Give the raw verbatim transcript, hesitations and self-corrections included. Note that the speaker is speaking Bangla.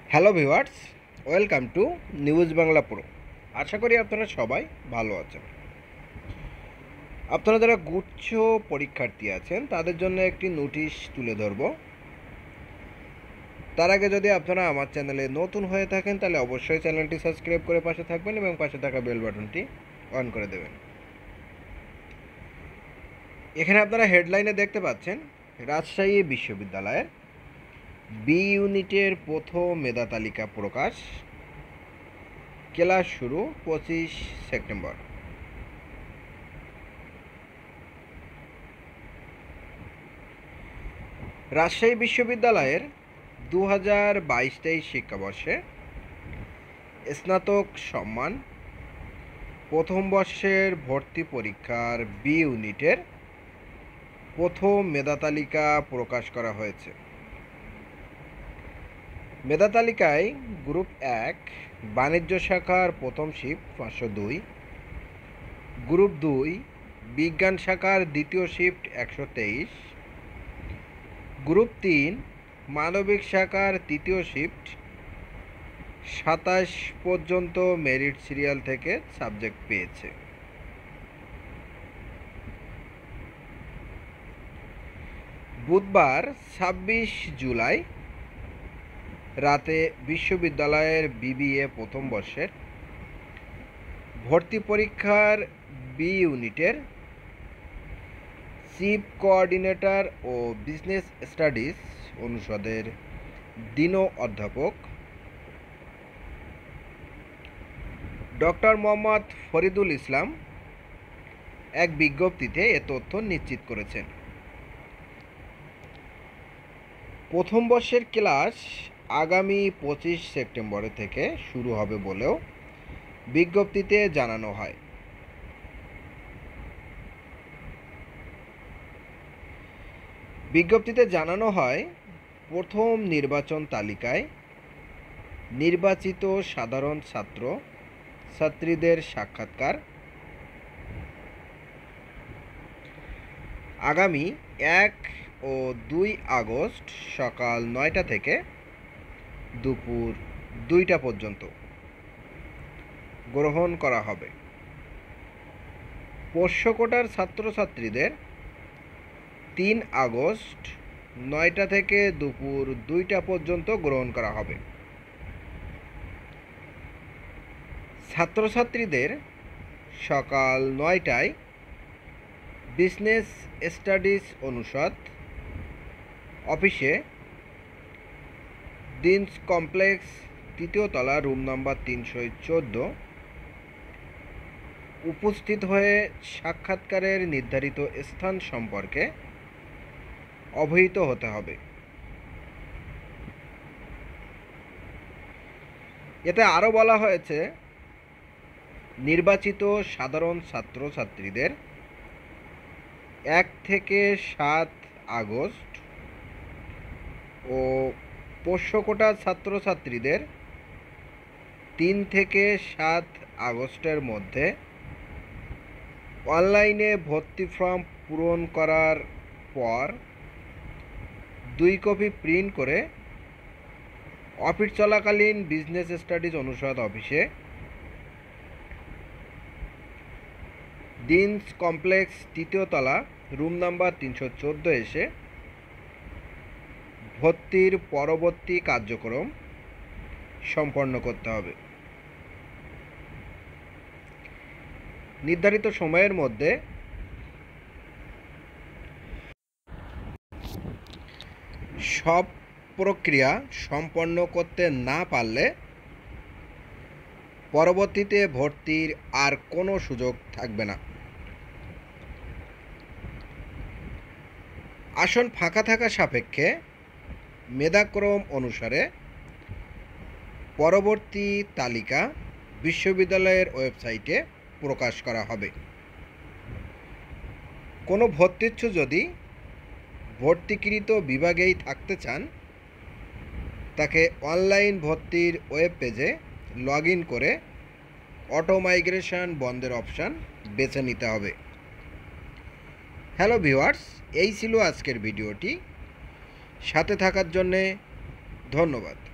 Hello viewers, welcome to news Bangla pro. আশা করি আপনারা সবাই ভালো আছেন। আপনারা যারা গুচ্ছ পরীক্ষার্থী আছেন তাদের জন্য একটি নোটিশ তুলে ধরব। তার আগে যদি আপনারা আমার চ্যানেলে নতুন হয়ে থাকেন তাহলে অবশ্যই চ্যানেলটি সাবস্ক্রাইব করে পাশে থাকবেন এবং পাশে থাকা বেল বাটনটি অন করে দেবেন। এখানে আপনারা হেডলাইনে দেখতে পাচ্ছেন রাজশাহী বিশ্ববিদ্যালয়ের বি ইউনিটের প্রথম মেধা তালিকা প্রকাশ, ক্লাস শুরু পঁচিশ সেপ্টেম্বর। রাজশাহী বিশ্ববিদ্যালয়ের দু হাজার বাইশ তেইশ শিক্ষাবর্ষে স্নাতক সম্মান প্রথম বর্ষের ভর্তি পরীক্ষার বি ইউনিটের প্রথম মেধা তালিকা প্রকাশ করা হয়েছে। মেধা তালিকায় গ্রুপ এক বাণিজ্য শাখার প্রথম শিফট পাঁচশো দুই, গ্রুপ দুই বিজ্ঞান শাখার দ্বিতীয় শিফট একশো তেইশ, গ্রুপ তিন মানবিক শাখার তৃতীয় শিফট সাতাশ পর্যন্ত মেরিট সিরিয়াল থেকে সাবজেক্ট পেয়েছে। বুধবার ছাব্বিশ জুলাই রাতে বিশ্ববিদ্যালয়ের বিবিএ প্রথম বর্ষের ভর্তি পরীক্ষার বি ইউনিটের চিফ কোঅর্ডিনেটর ও বিজনেস স্টাডিজ অনুষদের ডিনো অধ্যাপক ডক্টর মোহাম্মদ ফরিদুল ইসলাম এক বিজ্ঞপ্তিতে এ তথ্য নিশ্চিত করেছেন। প্রথম বর্ষের ক্লাস আগামী পঁচিশ সেপ্টেম্বর থেকে শুরু হবে বলেও বিজ্ঞপ্তিতে জানানো হয়। বিজ্ঞপ্তিতে জানানো হয় প্রথম নির্বাচন তালিকায় নির্বাচিত সাধারণ ছাত্র ছাত্রীদের সাক্ষাৎকার আগামী এক ও দুই আগস্ট সকাল নয়টা থেকে দুপুর দুইটা পর্যন্ত গ্রহণ করা হবে। পোষ্য কোটার ছাত্রছাত্রীদের তিন আগস্ট নয়টা থেকে দুপুর দুইটা পর্যন্ত গ্রহণ করা হবে। ছাত্রছাত্রীদের সকাল নয়টায় বিজনেস স্টাডিজ অনুষদ অফিসে ডিনস কমপ্লেক্স তৃতীয় তলা রুম নাম্বার তিনশো চোদ্দ উপস্থিত হয়ে সাক্ষাৎকারের নির্ধারিত স্থান সম্পর্কে অবহিত হতে হবে। এতে আরও বলা হয়েছে, নির্বাচিত সাধারণ ছাত্রছাত্রীদের এক থেকে সাত আগস্ট ও পোষ্য কোটার ছাত্রছাত্রীদের তিন থেকে সাত আগস্টের মধ্যে অনলাইনে ভর্তি ফর্ম পূরণ করার পর দুই কপি প্রিন্ট করে অফিস চলাকালীন বিজনেস স্টাডিজ অনুষদ অফিসে ডিনস কমপ্লেক্স তৃতীয় তলা রুম নাম্বার তিনশো চোদ্দো এসে ভর্তির পরবর্তী কার্যক্রম সম্পন্ন করতে হবে। নির্ধারিত সময়ের মধ্যে সব প্রক্রিয়া সম্পন্ন করতে না পারলে পরবর্তীতে ভর্তির আর কোনো সুযোগ থাকবে না। আসন ফাঁকা থাকা সাপেক্ষে মেধাক্রম অনুসারে পরবর্তী তালিকা বিশ্ববিদ্যালয়ের ওয়েবসাইটে প্রকাশ করা হবে। কোনো ভর্তিচ্ছু যদি ভর্তিকৃত বিভাগেই থাকতে চান তাকে অনলাইন ভর্তির ওয়েব পেজে লগ ইন করে অটো মাইগ্রেশন বন্ধের অপশান বেছে নিতে হবে। হ্যালো ভিউয়ার্স, এই ছিল আজকের ভিডিওটি। সাথে থাকার জন্যে ধন্যবাদ।